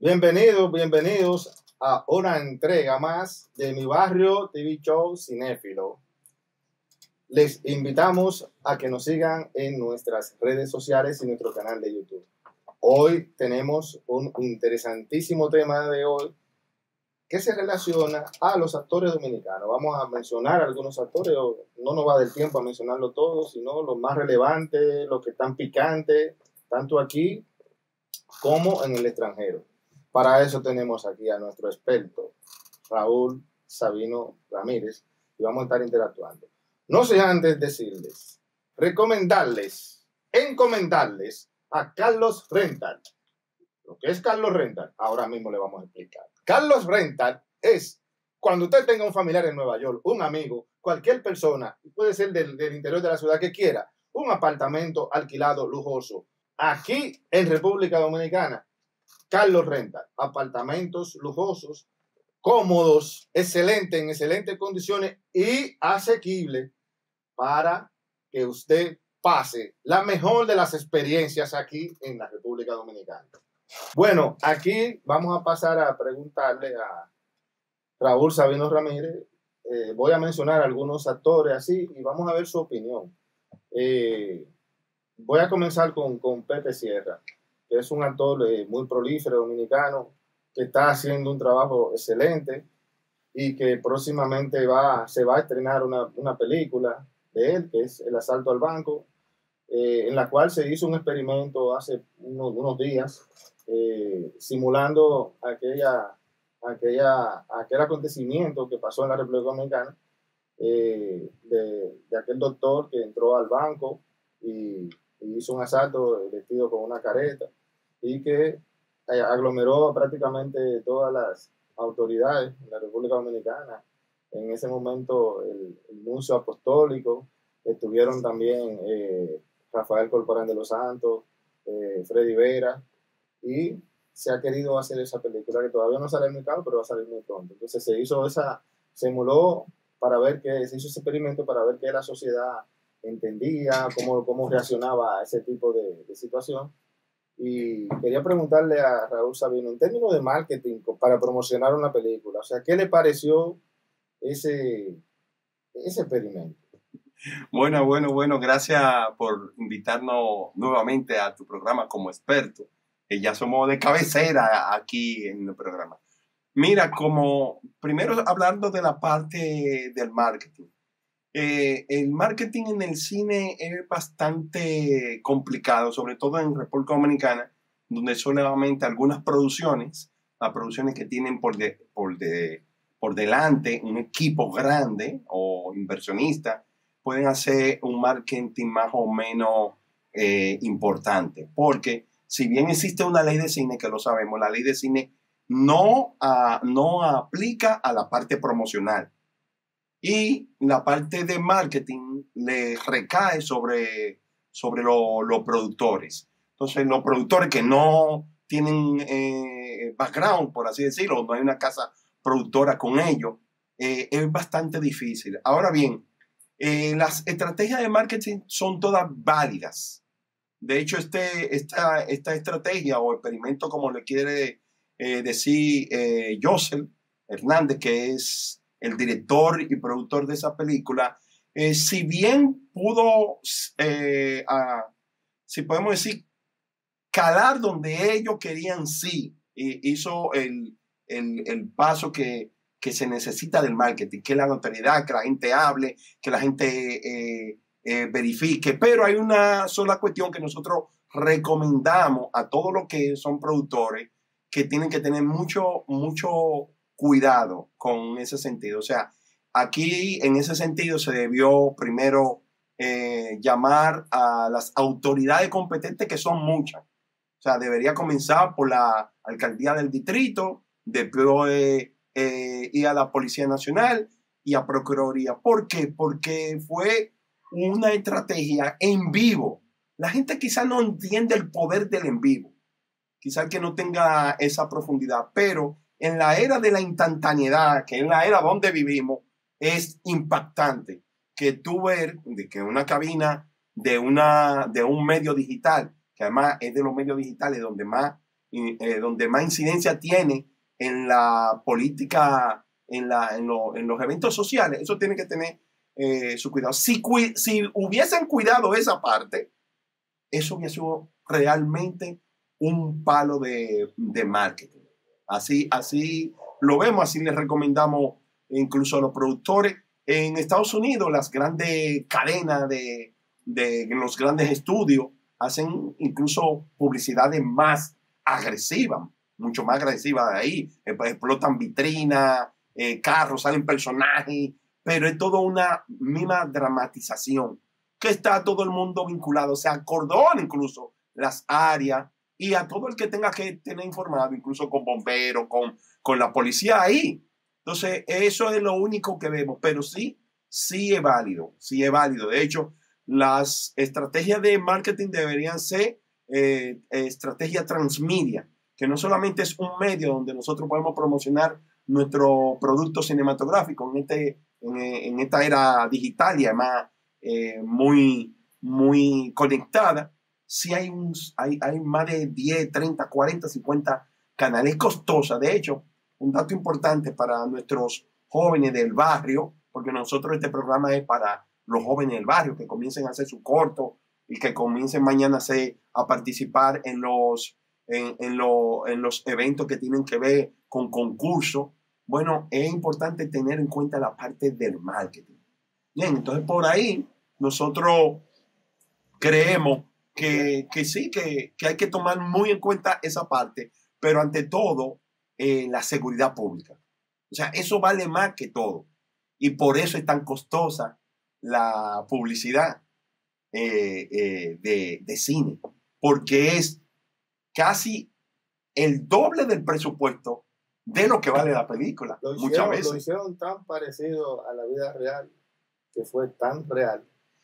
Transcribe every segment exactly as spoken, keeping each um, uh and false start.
Bienvenidos, bienvenidos a una entrega más de Mi Barrio T V Show Cinéfilo. Les invitamos a que nos sigan en nuestras redes sociales y nuestro canal de YouTube. Hoy tenemos un interesantísimo tema de hoy que se relaciona a los actores dominicanos. Vamos a mencionar algunos actores, no nos va del tiempo a mencionarlo todos, sino los más relevantes, los que están picantes, tanto aquí como en el extranjero. Para eso tenemos aquí a nuestro experto, Raúl Sabino Ramírez, y vamos a estar interactuando. No sé antes decirles, recomendarles, encomendarles a Carlos Rental. Lo que es Carlos Rental, ahora mismo le vamos a explicar. Carlos Rental es cuando usted tenga un familiar en Nueva York, un amigo, cualquier persona, puede ser del, del interior de la ciudad que quiera, un apartamento alquilado lujoso. Aquí en República Dominicana, Carlos Rental, apartamentos lujosos, cómodos, excelentes, en excelentes condiciones y asequibles para que usted pase la mejor de las experiencias aquí en la República Dominicana. Bueno, aquí vamos a pasar a preguntarle a Raúl Sabino Ramírez. Eh, voy a mencionar algunos actores así y vamos a ver su opinión. Eh, voy a comenzar con, con Pepe Sierra, que es un actor eh, muy prolífero dominicano, que está haciendo un trabajo excelente y que próximamente va, se va a estrenar una, una película de él, que es El asalto al banco, eh, en la cual se hizo un experimento hace unos, unos días, eh, simulando aquella, aquella, aquel acontecimiento que pasó en la República Dominicana, eh, de, de aquel doctor que entró al banco y, y hizo un asalto vestido con una careta y que eh, aglomeró prácticamente todas las autoridades de la República Dominicana. En ese momento el, el nuncio apostólico, estuvieron también eh, Rafael Corporán de los Santos, eh, Freddy Vera, y se ha querido hacer esa película que todavía no sale en el mercado, pero va a salir muy pronto. Entonces se hizo esa, se emuló para ver que, se hizo ese experimento para ver qué la sociedad entendía, cómo, cómo reaccionaba a ese tipo de, de situación. Y quería preguntarle a Raúl Sabino, en términos de marketing para promocionar una película, o sea, ¿qué le pareció ese, ese experimento? Bueno, bueno, bueno, gracias por invitarnos nuevamente a tu programa como experto, que ya somos de cabecera aquí en el programa. Mira, como primero hablando de la parte del marketing. Eh, el marketing en el cine es bastante complicado, sobre todo en República Dominicana, donde solamente algunas producciones, las producciones que tienen por, de, por, de, por delante un equipo grande o inversionista, pueden hacer un marketing más o menos eh, importante. Porque si bien existe una ley de cine, que lo sabemos, la ley de cine no, uh, no aplica a la parte promocional. Y la parte de marketing le recae sobre, sobre lo, los productores. Entonces, los productores que no tienen eh, background, por así decirlo, no hay una casa productora con ellos, eh, es bastante difícil. Ahora bien, eh, las estrategias de marketing son todas válidas. De hecho, este, esta, esta estrategia o experimento, como le quiere eh, decir eh, Josel Hernández, que es el director y productor de esa película, eh, si bien pudo, eh, a, si podemos decir, calar donde ellos querían, sí, eh, hizo el, el, el paso que, que se necesita del marketing, que es la notoriedad, que la gente hable, que la gente eh, eh, verifique, pero hay una sola cuestión que nosotros recomendamos a todos los que son productores, que tienen que tener mucho, mucho cuidado con ese sentido. O sea, aquí en ese sentido se debió primero eh, llamar a las autoridades competentes, que son muchas. O sea, debería comenzar por la alcaldía del distrito, después eh, eh, ir a la Policía Nacional y a Procuraduría. ¿Por qué? Porque fue una estrategia en vivo. La gente quizá no entiende el poder del en vivo. Quizá que no tenga esa profundidad, pero en la era de la instantaneidad, que es la era donde vivimos, es impactante que tú ver de que una cabina de, una, de un medio digital, que además es de los medios digitales donde más eh, donde más incidencia tiene en la política, en, la, en, lo, en los eventos sociales. Eso tiene que tener eh, su cuidado. Si, cu si hubiesen cuidado esa parte, eso hubiese sido realmente un palo de, de marketing. Así, así lo vemos, así les recomendamos incluso a los productores. En Estados Unidos, las grandes cadenas de, de los grandes estudios hacen incluso publicidades más agresivas, mucho más agresivas de ahí. Explotan vitrinas, eh, carros, salen personajes, pero es toda una misma dramatización que está todo el mundo vinculado. Se acordona incluso las áreas y a todo el que tenga que tener informado, incluso con bomberos, con, con la policía ahí. Entonces, eso es lo único que vemos, pero sí, sí es válido, sí es válido. De hecho, las estrategias de marketing deberían ser eh, estrategia transmedia, que no solamente es un medio donde nosotros podemos promocionar nuestro producto cinematográfico en, este, en, en esta era digital y además eh, muy, muy conectada. Sí hay, un, hay, hay más de diez, treinta, cuarenta, cincuenta canales costosos. De hecho, un dato importante para nuestros jóvenes del barrio, porque nosotros este programa es para los jóvenes del barrio que comiencen a hacer su corto y que comiencen mañana a, hacer, a participar en los, en, en, lo, en los eventos que tienen que ver con concursos. Bueno, es importante tener en cuenta la parte del marketing. Bien, entonces por ahí nosotros creemos que, que sí, que, que hay que tomar muy en cuenta esa parte, pero ante todo, eh, la seguridad pública. O sea, eso vale más que todo. Y por eso es tan costosa la publicidad eh, eh, de, de cine, porque es casi el doble del presupuesto de lo que vale la película. Lo hicieron, muchas veces. Lo hicieron tan parecido a la vida real, que fue tan real,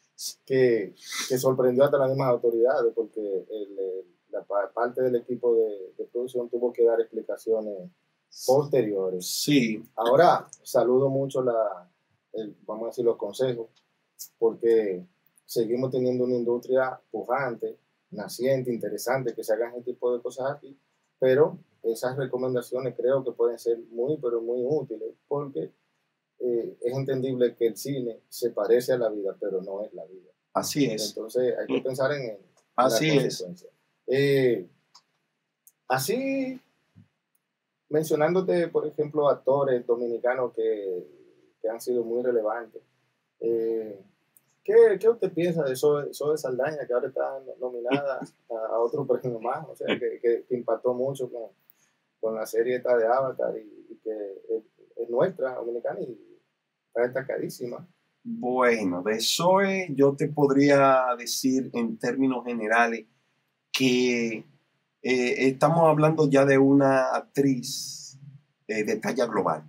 que, que sorprendió hasta las mismas autoridades, porque el, el, la parte del equipo de, de producción tuvo que dar explicaciones posteriores. Sí. Ahora, saludo mucho la, el, vamos a decir, los consejos, porque seguimos teniendo una industria pujante, naciente, interesante, que se hagan este tipo de cosas aquí, pero esas recomendaciones creo que pueden ser muy, pero muy útiles, porque eh, es entendible que el cine se parece a la vida, pero no es la vida. Así es. Entonces hay que pensar en, en así las consecuencias. Eh, así, mencionándote, por ejemplo, actores dominicanos que, que han sido muy relevantes, eh, ¿Qué, ¿Qué usted piensa de Zoe, Zoe Saldaña, que ahora está nominada a, a otro premio más? O sea, que, que, que impactó mucho con, con la serie esta de Avatar y, y que es, es nuestra, dominicana, y está destacadísima. Bueno, de Zoe yo te podría decir en términos generales que eh, estamos hablando ya de una actriz eh, de talla global.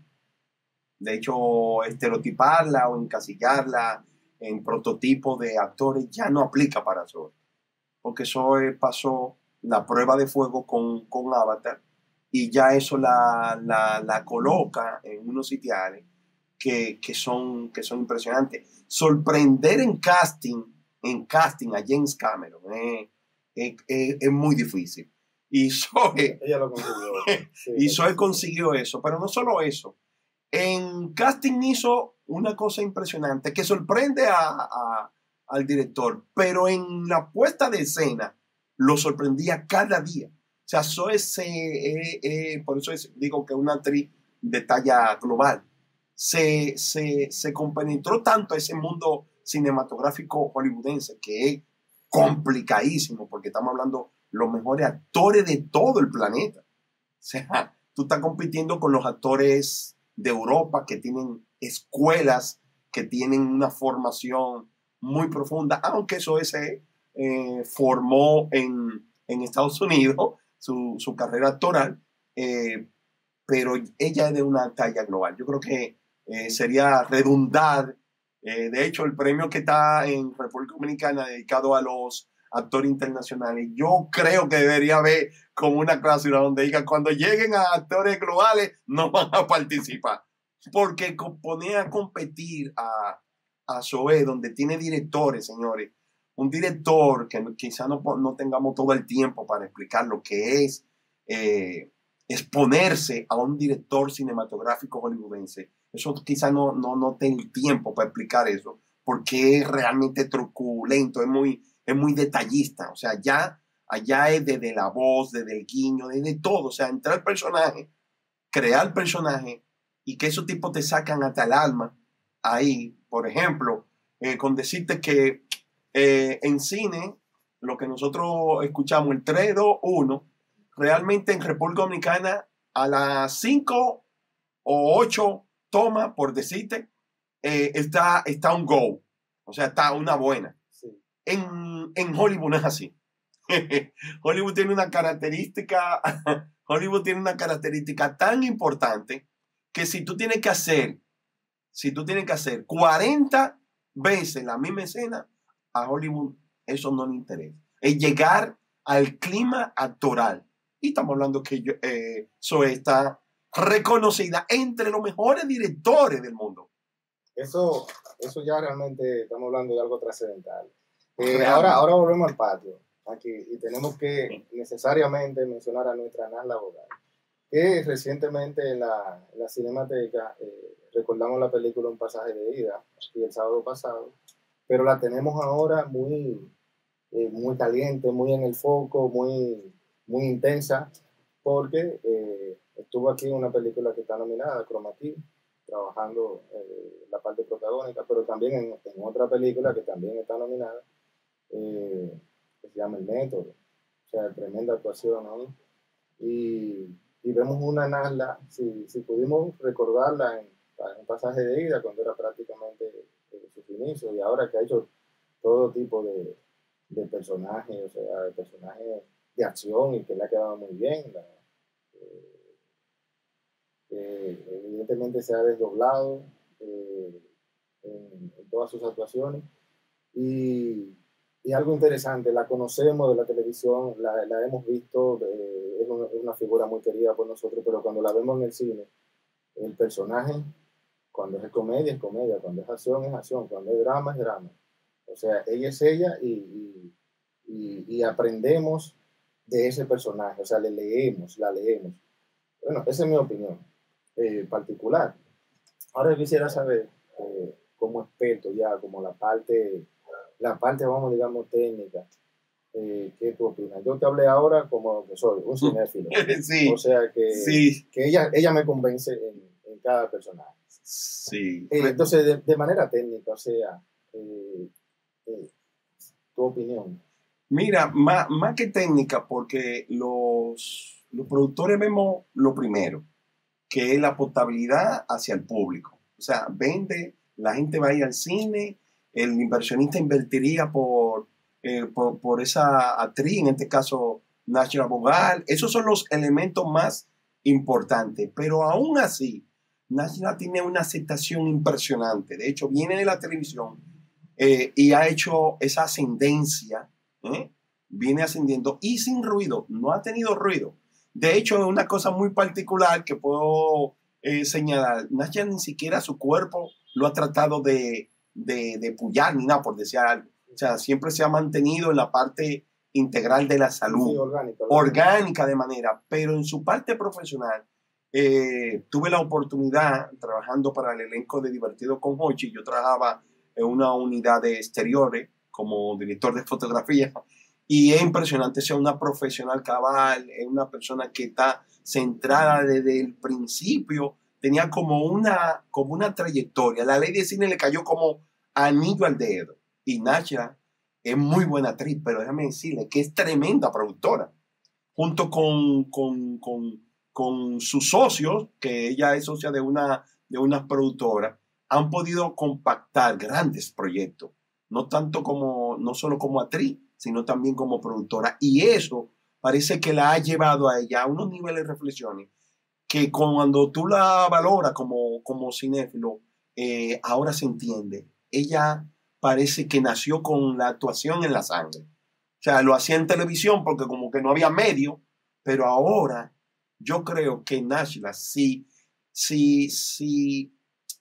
De hecho, estereotiparla o encasillarla en prototipo de actores ya no aplica para Zoe, porque Zoe pasó la prueba de fuego con, con Avatar y ya eso la, la, la coloca en unos sitiales que, que, son, que son impresionantes. Sorprender en casting, en casting a James Cameron eh, eh, eh, es muy difícil. Y Zoe, Ella lo consiguió. Sí, y Zoe consiguió eso, pero no solo eso. En casting hizo una cosa impresionante que sorprende a, a, al director, pero en la puesta de escena lo sorprendía cada día. O sea, Zoe se, eh, eh, por eso es, digo que es una actriz de talla global. Se, se, se compenetró tanto a ese mundo cinematográfico hollywoodense que es complicadísimo, porque estamos hablando de los mejores actores de todo el planeta. O sea, tú estás compitiendo con los actores de Europa que tienen escuelas, que tienen una formación muy profunda, aunque eso se eh, formó en, en Estados Unidos, su, su carrera actoral, eh, pero ella es de una talla global. Yo creo que eh, sería redundar. Eh, de hecho, el premio que está en República Dominicana dedicado a los actores internacionales, yo creo que debería haber como una cláusula donde diga cuando lleguen a actores globales no van a participar, porque poner a competir a, a Zoe, donde tiene directores, señores, un director que quizá no, no tengamos todo el tiempo para explicar lo que es eh, exponerse a un director cinematográfico hollywoodense. Eso quizá no, no, no tengo tiempo para explicar eso, porque es realmente truculento, es muy, es muy detallista. O sea, ya allá es desde la voz, desde el guiño, desde todo. O sea, entrar al personaje, crear el personaje y que esos tipos te sacan hasta el alma ahí. Por ejemplo, eh, con decirte que eh, en cine, lo que nosotros escuchamos, el tres, dos, uno, realmente en República Dominicana a las cinco o ocho tomas, por decirte, eh, está, está un go. O sea, está una buena. Sí. En, en Hollywood no es así. Hollywood tiene una característica, Hollywood tiene una característica tan importante que si tú tienes que hacer, si tú tienes que hacer cuarenta veces la misma escena, a Hollywood eso no le interesa. Es llegar al clima actoral. Y estamos hablando que yo, eh, Zoe está reconocida entre los mejores directores del mundo. Eso, eso ya realmente estamos hablando de algo trascendental. Eh, ahora, ahora volvemos al patio aquí y tenemos que necesariamente mencionar a nuestra Nahla Bogal, que recientemente en la, en la Cinemateca eh, recordamos la película Un pasaje de ida, aquí el sábado pasado, pero la tenemos ahora muy, eh, muy caliente, muy en el foco, muy, muy intensa, porque eh, estuvo aquí en una película que está nominada, Chroma Key, trabajando eh, la parte protagónica, pero también en, en otra película que también está nominada, eh, que se llama El Método. O sea, tremenda actuación ahí. Y, y vemos una Nahla, si, si pudimos recordarla en, en un pasaje de ida, cuando era prácticamente eh, sus inicios, y ahora que ha hecho todo tipo de, de personajes, o sea, de personajes de acción y que le ha quedado muy bien. La, eh, eh, evidentemente se ha desdoblado eh, en, en todas sus actuaciones. Y, y algo interesante, la conocemos de la televisión, la, la hemos visto, eh, es, una, es una figura muy querida por nosotros, pero cuando la vemos en el cine, el personaje, cuando es comedia, es comedia, cuando es acción, es acción, cuando es drama, es drama. O sea, ella es ella y, y, y, y aprendemos de ese personaje, o sea, le leemos, la leemos. Bueno, esa es mi opinión eh, particular. Ahora yo quisiera saber, eh, como experto ya, como la parte, la parte, vamos, digamos, técnica, eh, ¿qué tú opinas? Yo te hablé ahora como que soy un cinéfilo. Sí, o sea que, sí. que ella, ella me convence en, en cada personaje. Sí. Eh, entonces, de, de manera técnica, o sea, eh, eh, tu opinión. Mira, más, más que técnica, porque los, los productores vemos lo primero, que es la potabilidad hacia el público. O sea, vende, la gente va a ir al cine, el inversionista invertiría por, eh, por, por esa actriz, en este caso Nahla Bogal. Esos son los elementos más importantes. Pero aún así, Nahla tiene una aceptación impresionante. De hecho, viene de la televisión eh, y ha hecho esa ascendencia, ¿eh? Viene ascendiendo y sin ruido, no ha tenido ruido. De hecho, una cosa muy particular que puedo eh, señalar, Nahla ni siquiera su cuerpo lo ha tratado de, de, de pullar ni nada, por decir algo. O sea, siempre se ha mantenido en la parte integral de la salud, sí, orgánica, orgánica de manera, pero en su parte profesional, eh, tuve la oportunidad, trabajando para el elenco de Divertido con Hochi, yo trabajaba en una unidad de exteriores como director de fotografía, y es impresionante, ser una profesional cabal, es una persona que está centrada desde el principio, tenía como una, como una trayectoria. La ley de cine le cayó como anillo al dedo. Y Nahla es muy buena actriz, pero déjame decirle que es tremenda productora. Junto con, con, con, con sus socios, que ella es socia de una, de una productora, han podido compactar grandes proyectos. No tanto como, no solo como actriz, sino también como productora. Y eso parece que la ha llevado a ella a unos niveles de reflexiones que cuando tú la valoras como, como cinéfilo, eh, ahora se entiende. Ella parece que nació con la actuación en la sangre. O sea, lo hacía en televisión porque como que no había medio, pero ahora yo creo que Nahla, si, si, si,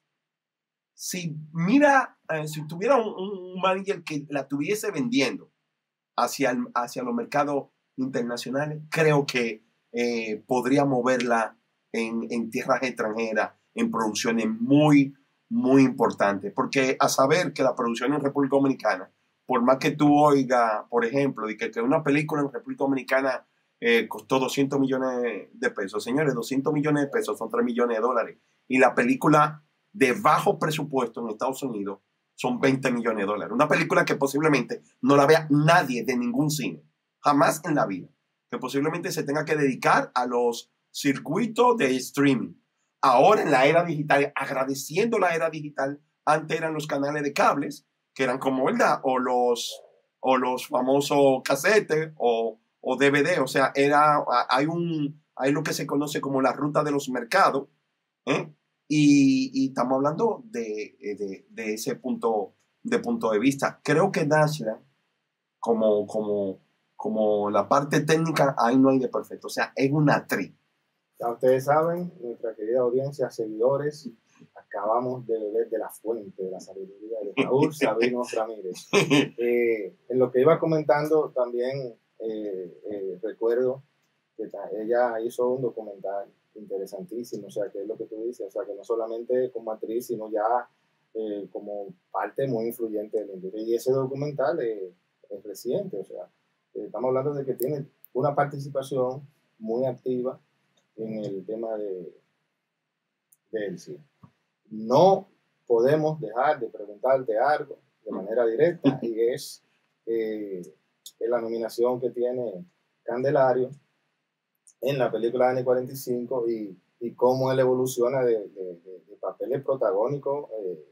si mira, eh, si tuviera un, un manager que la estuviese vendiendo hacia, el, hacia los mercados internacionales, creo que eh, podría moverla en, en tierras extranjeras, en producciones muy, muy importantes. Porque a saber que la producción en República Dominicana, por más que tú oigas, por ejemplo, de que, que una película en República Dominicana eh, costó doscientos millones de pesos. Señores, doscientos millones de pesos son tres millones de dólares. Y la película de bajo presupuesto en Estados Unidos son veinte millones de dólares. Una película que posiblemente no la vea nadie de ningún cine, jamás en la vida. Que posiblemente se tenga que dedicar a los circuitos de streaming. Ahora en la era digital, agradeciendo la era digital, antes eran los canales de cables, que eran como, ¿verdad? O los, o los famosos casetes o, o D V D. O sea, era, hay, un, hay lo que se conoce como la ruta de los mercados, ¿eh? Y, y estamos hablando de, de, de ese punto de, punto de vista. Creo que Dashla, como, como, como la parte técnica, ahí no hay de perfecto. O sea, es una actriz. Ya ustedes saben, nuestra querida audiencia, seguidores, acabamos de beber de la fuente de la sabiduría de Raúl Sabino Ramírez. Eh, en lo que iba comentando, también eh, eh, recuerdo que ella hizo un documental interesantísimo, o sea, que es lo que tú dices, o sea, que no solamente como actriz, sino ya eh, como parte muy influyente de la industria. Y ese documental eh, es reciente, o sea, eh, estamos hablando de que tiene una participación muy activa en el tema de, del cine. No podemos dejar de preguntarte algo de manera directa y es eh, la nominación que tiene Candelario en la película Dani cuarenta y cinco y, y cómo él evoluciona de, de, de, de papeles protagónicos eh,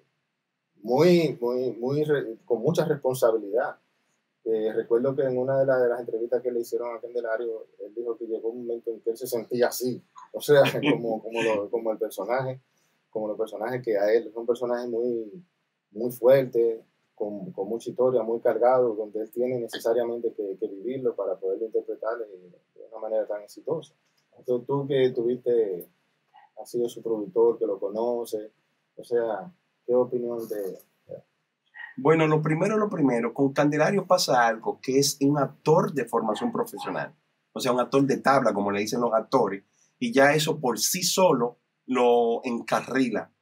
muy, muy, muy, con mucha responsabilidad. Eh, recuerdo que en una de, la, de las entrevistas que le hicieron a Candelario, él dijo que llegó un momento en que él se sentía así, o sea, como, como, lo, como el personaje, como los personajes que a él, es un personaje muy, muy fuerte, con, con mucha historia, muy cargado, donde él tiene necesariamente que, que vivirlo para poderlo interpretar de, de una manera tan exitosa. Entonces tú que tuviste, has sido su productor, que lo conoce, o sea, ¿qué opinión de...? Bueno, lo primero, lo primero, con Candelario pasa algo, que es un actor de formación profesional, o sea, un actor de tabla, como le dicen los actores, y ya eso por sí solo lo encarrila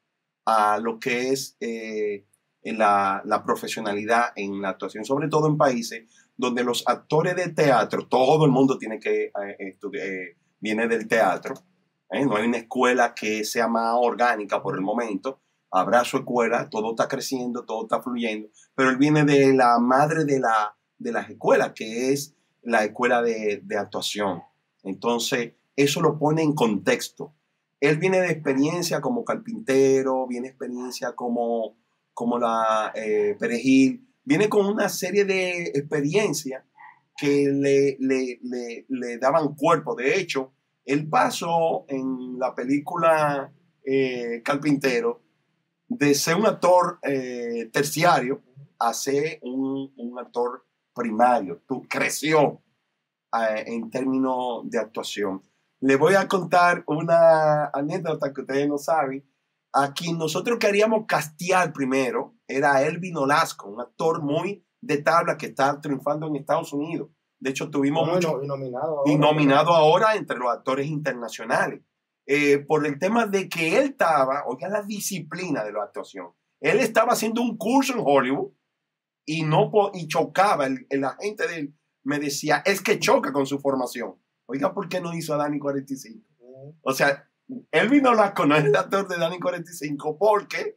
a lo que es eh, la, la profesionalidad en la actuación, sobre todo en países donde los actores de teatro, todo el mundo tiene que eh, estudiar, eh, viene del teatro, ¿eh? No hay una escuela que sea más orgánica por el momento. Habrá su escuela, todo está creciendo, todo está fluyendo, pero él viene de la madre de, la, de las escuelas, que es la escuela de, de actuación. Entonces, eso lo pone en contexto. Él viene de experiencia como carpintero, viene de experiencia como, como la eh, perejil, viene con una serie de experiencias que le, le, le, le daban cuerpo. De hecho, él pasó en la película eh, Carpintero de ser un actor eh, terciario a ser un, un actor primario. Tú creció eh, en términos de actuación. Le voy a contar una anécdota que ustedes no saben. A quien nosotros queríamos castear primero era Elvin Olasco, un actor muy de tabla que está triunfando en Estados Unidos. De hecho, tuvimos No, mucho... y nominado ahora. Y nominado ahora entre los actores internacionales. Eh, por el tema de que él estaba, oiga la disciplina de la actuación, él estaba haciendo un curso en Hollywood y, no, y chocaba, el, el agente de él me decía, es que choca con su formación. Oiga, ¿por qué no hizo a Dani cuarenta y cinco? Uh-huh. O sea, él vino a conocer el actor de Dani cuarenta y cinco porque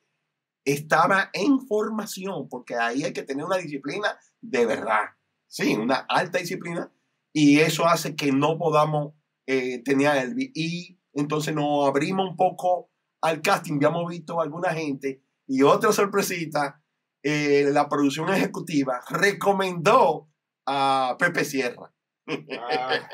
estaba en formación, porque ahí hay que tener una disciplina de verdad, sí, una alta disciplina, y eso hace que no podamos eh, tener a Elvis. Y entonces nos abrimos un poco al casting, habíamos visto a alguna gente, y otra sorpresita, eh, la producción ejecutiva recomendó a Pepe Sierra. Ah.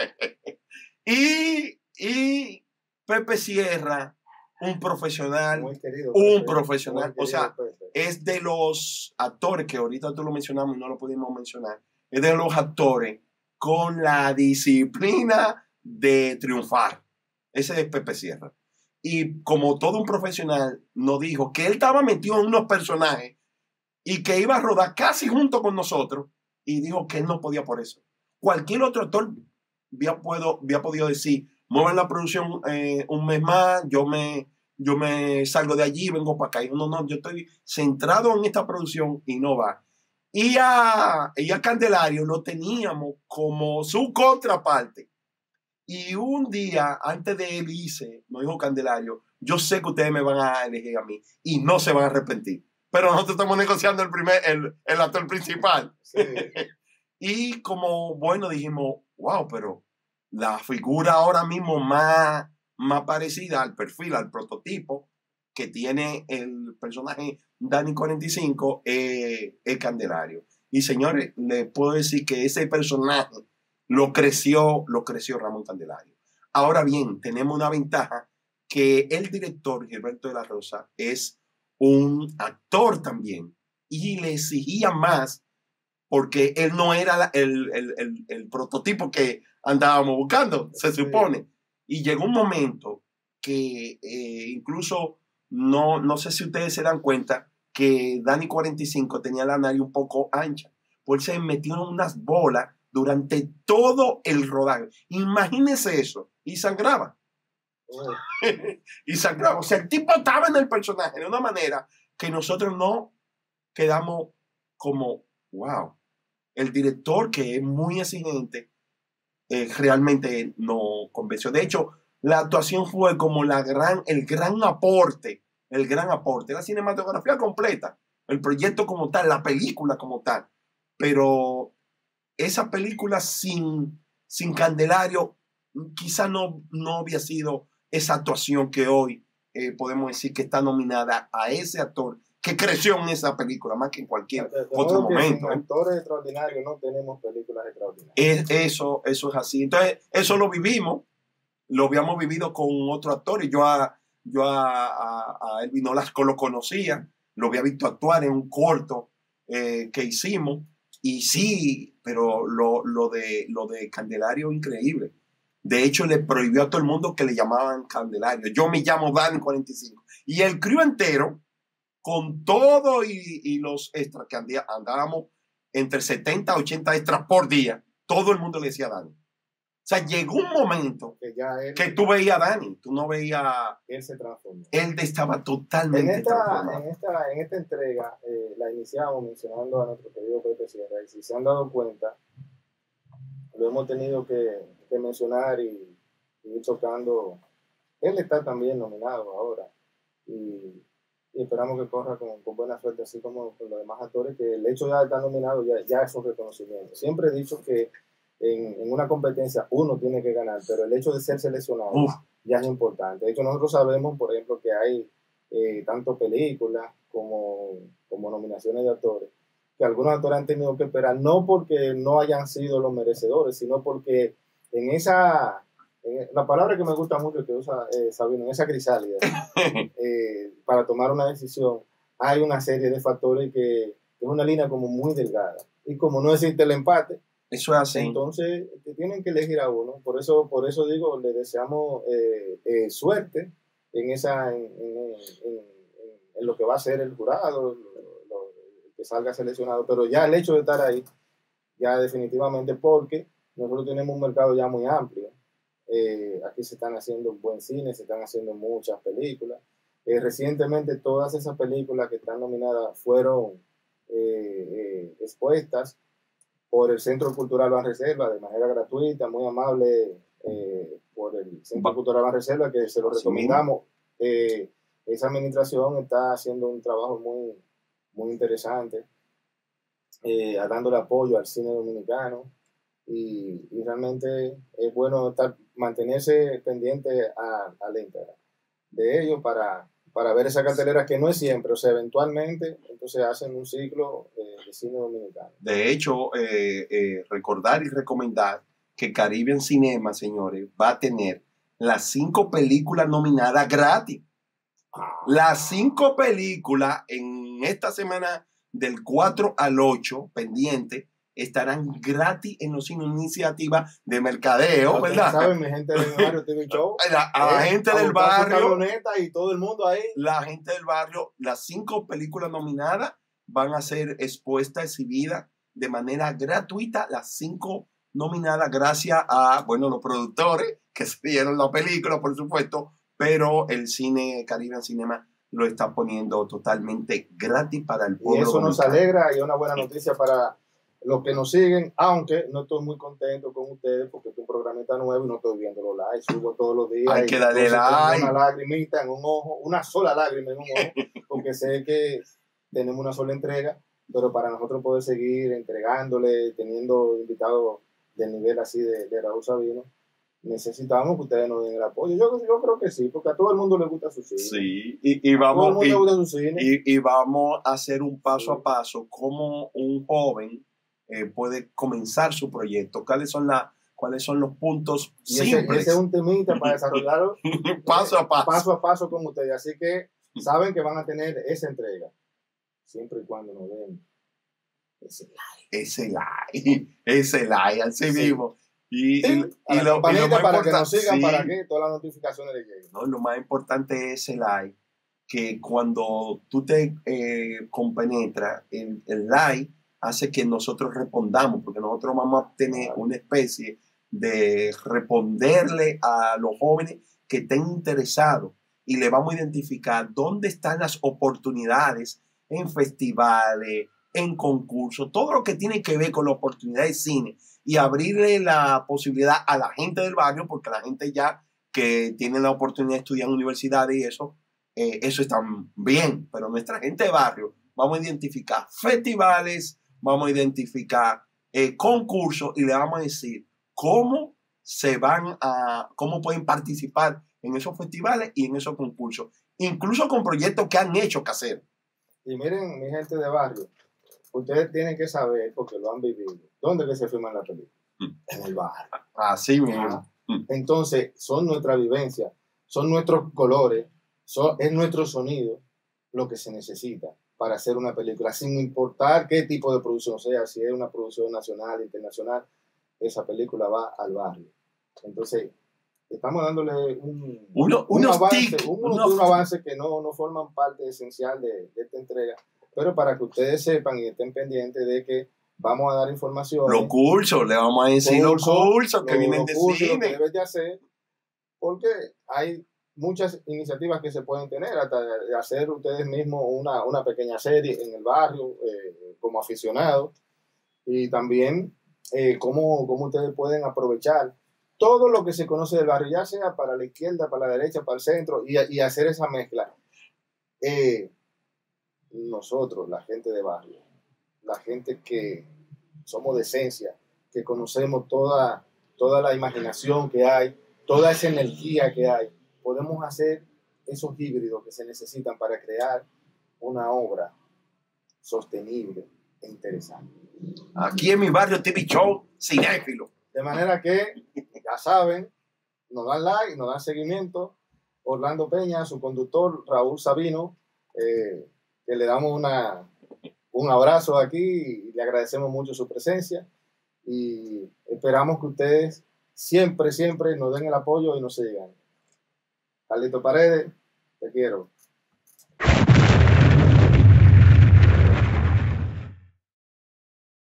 y, y Pepe Sierra, un profesional, muy querido, un Pepe, profesional, o sea, Pepe. Es de los actores que ahorita tú lo mencionamos y no lo pudimos mencionar, es de los actores con la disciplina de triunfar. Ese es Pepe Sierra. Y como todo un profesional nos dijo que él estaba metido en unos personajes y que iba a rodar casi junto con nosotros, y dijo que él no podía por eso. Cualquier otro actor había, puedo, había podido decir, muevan la producción eh, un mes más, yo me, yo me salgo de allí, vengo para acá. Y no, no, yo estoy centrado en esta producción y no va. Y a, y a Candelario lo teníamos como su contraparte. Y un día antes de él irse, nos dijo Candelario, yo sé que ustedes me van a elegir a mí y no se van a arrepentir. Pero nosotros estamos negociando el primer, el, el actor principal. Sí. Y como, bueno, dijimos, wow, pero la figura ahora mismo más, más parecida al perfil, al prototipo que tiene el personaje Dani cuarenta y cinco es eh, Candelario. Y señores, les puedo decir que ese personaje lo creció, lo creció Ramón Candelario. Ahora bien, tenemos una ventaja que el director Gilberto de la Rosa es un actor también y le exigía más porque él no era la, el, el, el, el prototipo que andábamos buscando, se supone. Y llegó un momento que eh, incluso, no, no sé si ustedes se dan cuenta, que Dani cuarenta y cinco tenía la nariz un poco ancha, pues se metió en unas bolas durante todo el rodaje. Imagínense eso, y sangraba. Oh. y sangraba. O sea, el tipo estaba en el personaje de una manera que nosotros no quedamos como, wow. El director, que es muy exigente, eh, realmente no convenció. De hecho, la actuación fue como la gran, el gran aporte, el gran aporte, la cinematografía completa, el proyecto como tal, la película como tal. Pero esa película sin, sin Candelario quizá no, no había sido esa actuación que hoy eh, podemos decir que está nominada a ese actor que creció en esa película más que en cualquier de, de otro momento. Sin actores extraordinarios no tenemos películas extraordinarias. Es, eso, eso es así. Entonces, eso lo vivimos, lo habíamos vivido con otro actor y yo a, yo a, a, a Elvin Nolasco lo conocía, lo había visto actuar en un corto eh, que hicimos y sí, pero lo, lo, de, lo de Candelario increíble. De hecho, le prohibió a todo el mundo que le llamaban Candelario. Yo me llamo Dani cuarenta y cinco. Y el crew entero, con todo y, y los extras que andía, andábamos entre setenta a ochenta extras por día, todo el mundo le decía a Dani. O sea, llegó un momento que, ya él, que tú veías a Dani, tú no veías... Él se transformó. Él estaba totalmente en esta, transformado. En esta, en esta entrega, eh, la iniciamos mencionando a nuestro querido Pepe Sierra, y si se han dado cuenta, lo hemos tenido que, que mencionar y, y ir tocando. Él está también nominado ahora, y... y esperamos que corra con, con buena suerte, así como con los demás actores, que el hecho de estar nominado ya, ya es un reconocimiento. Siempre he dicho que en, en una competencia uno tiene que ganar, pero el hecho de ser seleccionado Uf. ya es importante. De hecho, nosotros sabemos, por ejemplo, que hay eh, tanto películas como, como nominaciones de actores, que algunos actores han tenido que esperar, no porque no hayan sido los merecedores, sino porque en esa... la palabra que me gusta mucho que usa eh, Sabino, en esa crisálida, eh, para tomar una decisión, hay una serie de factores que es una línea como muy delgada. Y como no existe el empate, eso es así. Entonces te tienen que elegir a uno. Por eso, por eso digo, le deseamos eh, eh, suerte en, esa, en, en, en, en lo que va a ser el jurado, lo, lo, que salga seleccionado. Pero ya el hecho de estar ahí, ya definitivamente, porque nosotros tenemos un mercado ya muy amplio. Eh, aquí se están haciendo un buen cine, se están haciendo muchas películas. Eh, recientemente todas esas películas que están nominadas fueron eh, eh, expuestas por el Centro Cultural Banreserva de manera gratuita, muy amable eh, por el Centro Cultural Banreserva, que se lo recomendamos. Eh, esa administración está haciendo un trabajo muy, muy interesante, eh, dándole apoyo al cine dominicano. Y, y realmente es bueno estar, mantenerse pendiente a, a la Instagram de ellos para, para ver esa cartelera que no es siempre, o sea, eventualmente entonces hacen un ciclo eh, de cine dominicano. De hecho, eh, eh, recordar y recomendar que Caribbean Cinema, señores, va a tener las cinco películas nominadas gratis. Ah. Las cinco películas en esta semana del cuatro al ocho pendiente estarán gratis en los cines, iniciativa de mercadeo, ¿verdad? ¿Saben? Mi gente del barrio T V Show. La, a la eh, gente del barrio. Y todo el mundo ahí. La gente del barrio, las cinco películas nominadas van a ser expuestas, exhibidas de manera gratuita, las cinco nominadas gracias a, bueno, los productores que se dieron la película, por supuesto, pero el cine Caribbean Cinema lo está poniendo totalmente gratis para el pueblo. Y eso nos dominicano. alegra y es una buena noticia para los que nos siguen, aunque no estoy muy contento con ustedes porque este programa está nuevo y no estoy viendo los likes, subo todos los días. Hay y que darle like. Una lagrimita en un ojo, una sola lágrima en un ojo, porque sé que tenemos una sola entrega, pero para nosotros poder seguir entregándole, teniendo invitados del nivel así de, de Raúl Sabino, necesitamos que ustedes nos den el apoyo. Yo, yo creo que sí, porque a todo el mundo le gusta su cine. Sí, y, y vamos, todo el mundo y, le gusta su cine. Y, y vamos a hacer un paso Sí. a paso cómo un joven eh, puede comenzar su proyecto, cuáles son, la, cuáles son los puntos y ese, simples. ese es un temita para desarrollarlo paso a paso. paso a paso con ustedes. Así que saben que van a tener esa entrega, siempre y cuando nos den ese like. Ese like, ese like, así Sí. mismo. Y, Sí, y, a y la lo, campanita y lo más para que nos importante, sigan, sí, para que todas las notificaciones les lleguen. no, lo más importante es el like, que cuando tú te eh, compenetras, el, el like hace que nosotros respondamos, porque nosotros vamos a tener una especie de responderle a los jóvenes que estén interesados y le vamos a identificar dónde están las oportunidades en festivales, en concursos, todo lo que tiene que ver con la oportunidad de cine y abrirle la posibilidad a la gente del barrio, porque la gente ya que tiene la oportunidad de estudiar en universidades y eso, eh, eso está bien, pero nuestra gente de barrio, vamos a identificar festivales, vamos a identificar eh, concursos y le vamos a decir cómo se van a, cómo pueden participar en esos festivales y en esos concursos, incluso con proyectos que han hecho caseros. Y miren, mi gente de barrio, ustedes tienen que saber, porque lo han vivido, ¿dónde que se filma la película? Mm. En el barrio. Así mismo. Ah, entonces, son nuestra vivencia, son nuestros colores, son, es nuestro sonido lo que se necesita para hacer una película, sin importar qué tipo de producción sea, si es una producción nacional, internacional, esa película va al barrio. Entonces, estamos dándole un, uno, un unos avance, tic, un, unos un avance que no, no forman parte esencial de, de esta entrega, pero para que ustedes sepan y estén pendientes de que vamos a dar información. Los cursos, le vamos a decir curso, los cursos que lo, vienen los de cursos, cine. Lo que debes de hacer, porque hay muchas iniciativas que se pueden tener, hasta de hacer ustedes mismos una, una pequeña serie en el barrio eh, como aficionados, y también eh, cómo, cómo ustedes pueden aprovechar todo lo que se conoce del barrio, ya sea para la izquierda, para la derecha, para el centro, y, y hacer esa mezcla. Eh, nosotros, la gente de barrio, la gente que somos de esencia, que conocemos toda, toda la imaginación que hay, toda esa energía que hay, podemos hacer esos híbridos que se necesitan para crear una obra sostenible e interesante. Aquí en mi barrio T V Show, cinéfilo. De manera que, ya saben, nos dan like, nos dan seguimiento. Orlando Peña, su conductor, Raúl Sabino, eh, que le damos una, un abrazo aquí y le agradecemos mucho su presencia y esperamos que ustedes siempre, siempre nos den el apoyo y nos sigan. Carlito Paredes, te quiero.